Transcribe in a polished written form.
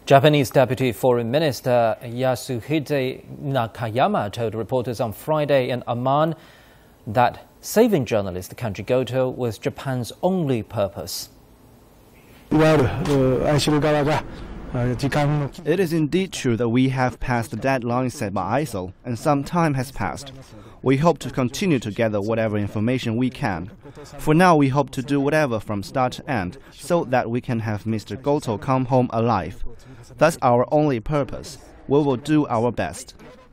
Japanese Deputy Foreign Minister Yasuhide Nakayama told reporters on Friday in Amman that saving journalist Kenji Goto was Japan's only purpose. It is indeed true that we have passed the deadline set by ISIL, and some time has passed. We hope to continue to gather whatever information we can. For now, we hope to do whatever from start to end, so that we can have Mr. Goto come home alive. That's our only purpose. We will do our best.